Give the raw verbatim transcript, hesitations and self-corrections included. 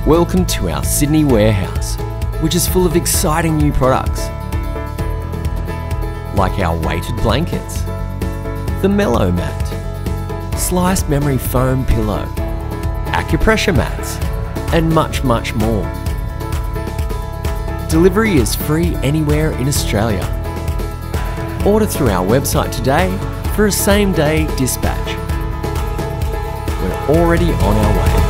Welcome to our Sydney warehouse, which is full of exciting new products, like our weighted blankets, the Mellow Mat, sliced memory foam pillow, acupressure mats, and much, much more. Delivery is free anywhere in Australia. Order through our website today for a same-day dispatch. We're already on our way.